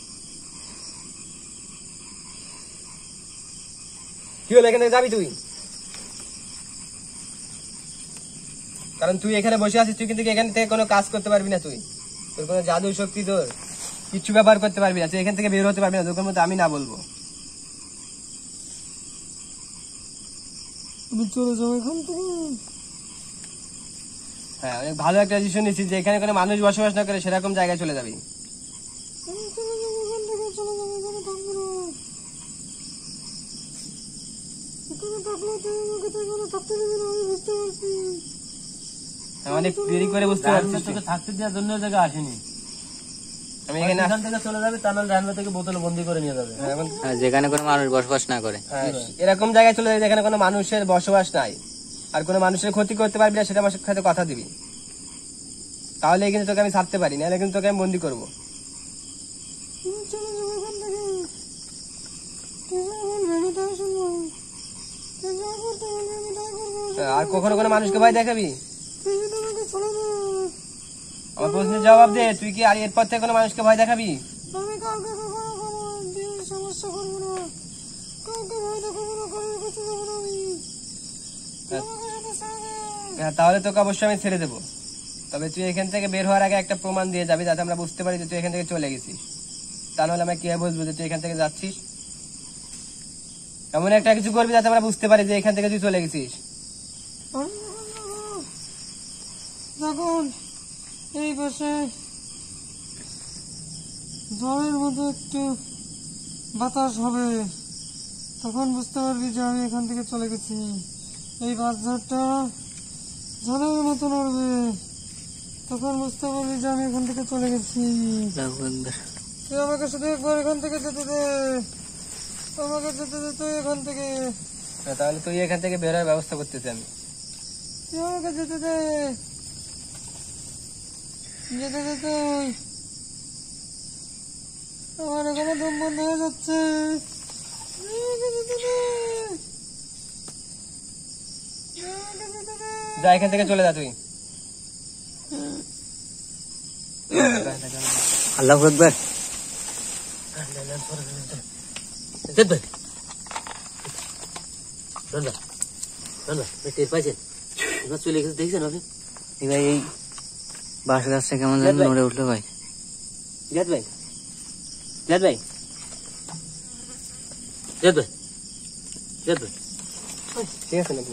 কি হলো, এখানে যাবি তুই? কারণ তুই এখানে বসে আছিস, তুই কিন্তু এখান থেকে কোনো কাজ করতে পারবি না। তুই তোর কোনো জাদু শক্তি তোর কিচ্ছু ব্যবহার করতে পারবি না, তুই এখান থেকে বের হতে পারবি না তোর মধ্যে আমি না বলবো। আমি চলে যাবো এখান থেকে। হ্যাঁ, অনেক ভালো একটা ডিসিশন নিচ্ছিস যে এখানে কোনো মানুষ বসবাস না করে সেরকম জায়গায় চলে যাবি। আমি চলে যাবো এখান থেকে, চলে যাবো, এখানে থাকবো না। এখানে থাকলে তুই আমাকে তো এখানে থাকতে দেবে না, আমি বুঝতে পারছি। অনেক দেরি করে বুঝতে পারছিস তুই। তোকে থাকতে দেওয়ার জন্য ওই জায়গায় আসেনি। আমি এখানে এখান থেকে চলে যাবে, তা নাহলে রান্না থেকে বোতলে বন্দি করে নিয়ে যাবে। এখন হ্যাঁ, যেখানে কোনো মানুষ বসবাস না করে। হ্যাঁ, এরকম জায়গায় চলে যাবি যেখানে কোনো মানুষের বসবাস নাই, আর কোনো মানুষের ক্ষতি করতে পারবি না, সেটা আমার সাথে কথা দিবি। তাহলে কিন্তু তোকে আমি ছাড়তে পারি, নাহলে কিন্তু তোকে আমি বন্দি করবো। আমি চলে যাবো এখান থেকে। তুই যা বলবি আমি তাই শুনবো, তুই যা করতে বলবি আমি তাই করবো। আর কখনো কোনো মানুষকে ভয় দেখাবি? তুই যদি আমাকে ছেড়ে দে, আমার প্রশ্নের জবাব দে, তুই কি আর এরপর থেকে কোনো মানুষকে ভয় দেখাবি? আমি কাউকে কখনো কোনো দিয়ে সমস্যা করবো না, কাউকে ভয় দেখাবো না, কারোর কাছে যাবো না আমি। তুই আমাকে সাথে ছেড়ে দে। হ্যাঁ, তাহলে তোকে অবশ্যই আমি ছেড়ে দেবো। তবে তুই এখান থেকে বের হওয়ার আগে একটা প্রমাণ দিয়ে যাবি, যাতে আমরা বুঝতে পারি যে তুই এখান থেকে চলে গেছিস। তা নাহলে আমরা কিভাবে বুঝবো যে তুই এখান থেকে যাচ্ছিস? এমন একটা কিছু করবি যাতে আমরা বুঝতে পারি যে এখান থেকে তুই চলে গেছিস। আমি যখন যাবো, যখন এই পাশে জলের মধ্যে একটু বাতাস হবে, তখন বুঝতে পারবি যে আমি এখান থেকে চলে গেছি। এই বাতাসটা ঝড়ের মতো নড়বে, তখন বুঝতে পারবি যে আমি এখান থেকে চলে গেছি। তুই আমাকে শুধু একবার এখান থেকে যেতে দে, আমাকে যেতে দে তুই এখান থেকে। হ্যাঁ, তাহলে তুই এখান থেকে বের হওয়ার ব্যবস্থা করতেছি আমি। তুই আমাকে যেতে দে, যেতে দে তুই। আমার এখানে দম বন্ধ হয়ে যাচ্ছে, আমাকে যেতে দে, আমাকে যেতে দে। যা, এখান থেকে চলে যা তুই। আল্লাহু আকবার। চলে গেছে দেখছেন আপনি? এই ভাই, এই বাঁশ গাছটা কেমন যেন নড়ে উঠলো ভাই। জিয়াদ ভাই, জিয়াদ ভাই, জিয়াদ ভাই, জিয়াদ ভাই, ঠিক আছে নাকি?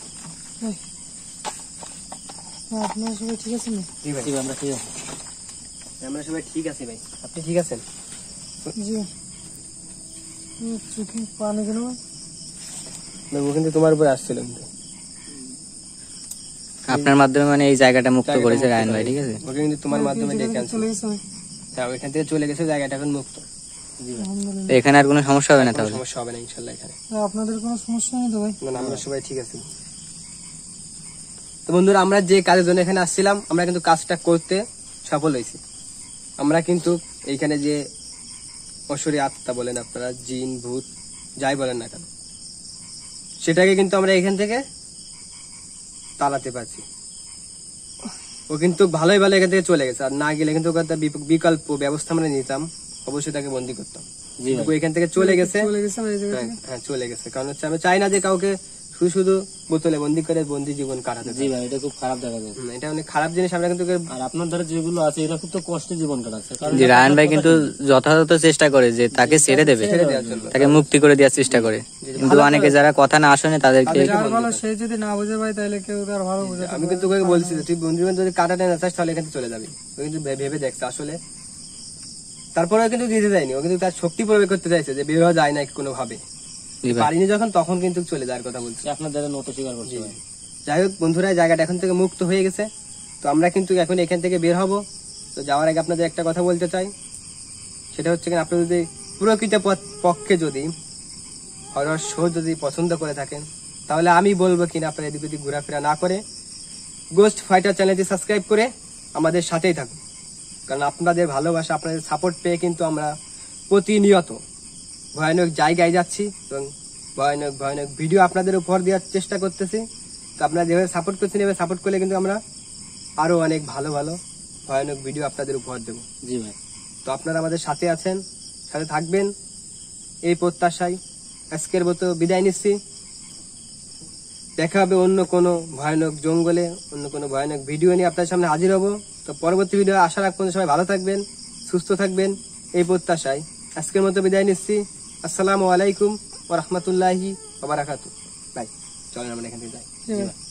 আপনার সবাই ঠিক আছেন? জি ভাই, আমরা ঠিক আছে। আমরা সবাই ঠিক আছি ভাই। আপনি ঠিক আছেন? জি। চোখে পানি কেন? ও কিন্তু তোমার উপরে আসছিল কিন্তু। আপনার মাধ্যমে মানে এই জায়গাটা মুক্ত করেছে রায়ন ভাই, ঠিক আছে? ওকে কিন্তু তোমার মাধ্যমে ডেকে আনছিল। চলে গেছে, হ্যাঁ, ওইখান থেকে চলে গেছে, জায়গাটা এখন মুক্ত। আলহামদুলিল্লাহ। তো এখানে আর কোনো সমস্যা হবে না কোনো তাহলে? সমস্যা হবে না ইনশাল্লাহ এখানে। আপনাদের কোনো সমস্যা নেই তো ভাই? না, না, আমরা সবাই ঠিক আছি। তো বন্ধুরা, আমরা যে কাজের জন্য এখানে আসছিলাম, আমরা কিন্তু কাজটা করতে সফল হয়েছি। আমরা কিন্তু এইখানে যে অসুরি আত্মা বলেন আপনারা, জিন ভূত যাই বলেন না কেন, সেটাকে কিন্তু আমরা এখান থেকে তাড়াতে পারছি। ও কিন্তু ভালোই ভালো এখান থেকে চলে গেছে, আর না গেলে কিন্তু ওকে একটা বিপ- বিকল্প ব্যবস্থা আমরা নিতাম, অবশ্যই তাকে বন্দি করতাম। জি ভাই। ও এখান থেকে চলে গেছে। চলে গেছে না এই জায়গা হ্যাঁ, থেকে? হ্যাঁ, চলে গেছে। কারণ হচ্ছে আমি চাই না যে কাউকে শুধু শুধু বোতলে বন্দি করে বন্দি জীবন কাটাতে। জি ভাই, এটা খুব খারাপ দেখা যায়। হুম, এটা অনেক খারাপ জিনিস। আমরা কিন্তু ওকে- আর আপনার দ্বারা যেগুলো আছে এরা খুব তো কষ্টে জীবন কাটাচ্ছে। কারণ যে রায়ন ভাই কিন্তু যথাযথ চেষ্টা করে যে তাকে ছেড়ে দেবে, ছেড়ে দেওয়ার জন্য। তাকে মুক্তি করে দেওয়ার চেষ্টা করে, কিন্তু অনেকে যারা কথা না শোনে তাদেরকে যার ভালো সে যদি না বুঝে ভাই, তাহলে কেউ তার ভালো বুঝে। আমি কিন্তু ওকে বলছি যে তুই বন্ধু জীবন যদি কাটাতে না চাস তাহলে এখান থেকে চলে যাবি। ও কিন্তু ভে- ভেবে দেখছে আসলে, তারপরে কিন্তু দিতে যায়নি। ও কিন্তু তার শক্তি প্রয়োগ করতে চাইছে যে বের হওয়া যায় না কোনো ভাবে। জি ভাই। পারিনি যখন, তখন কিন্তু চলে যাওয়ার কথা বলছি। সে আপনার দ্বারা নত স্বীকার করছে ভাই। যাই হোক বন্ধুরা, এই জায়গাটা এখন থেকে মুক্ত হয়ে গেছে। তো আমরা কিন্তু এখন এখান থেকে বের হব। তো যাওয়ার আগে আপনাদের একটা কথা বলতে চাই, সেটা হচ্ছে কিনা, আপনারা যদি প্রকৃত পথ- পক্ষে যদি হরর শো যদি পছন্দ করে থাকেন, তাহলে আমি বলবো কিনা আপনারা এদিক ওদিক ঘোরাফেরা না করে গোস্ট ফাইটার চ্যানেলটি সাবস্ক্রাইব করে আমাদের সাথেই থাকুন। কারণ আপনাদের ভালোবাসা, আপনাদের সাপোর্ট পেয়ে কিন্তু আমরা প্রতিনিয়ত ভয়ানক জায়গায় যাচ্ছি এবং ভয়ানক ভয়ানক ভিডিও আপনাদের উপহার দেওয়ার চেষ্টা করতেছি। তো আপনারা যেভাবে সাপোর্ট করছেন, এভাবে সাপোর্ট করলে কিন্তু আমরা আরো অনেক ভালো ভালো ভয়ানক ভিডিও আপনাদের উপহার দেবো। জি ভাই। তো আপনারা আমাদের সাথে আছেন, সাথে থাকবেন এই প্রত্যাশায় আজকের মতো বিদায় নিচ্ছি। দেখা হবে অন্য কোনো ভয়ানক জঙ্গলে, অন্য কোনো ভয়ানক ভিডিও নিয়ে আপনার সামনে হাজির হব। তো পরবর্তী ভিডিও আশা রাখবেন সবাই ভালো থাকবেন, সুস্থ থাকবেন এই প্রত্যাশায় আজকের মতো বিদায় নিচ্ছি। আসসালামু আলাইকুম ওয়া রাহমাতুল্লাহি ওয়া বারাকাতুহু। বাই, চলেন আমরা এখান থেকে যাই। জি ভাই।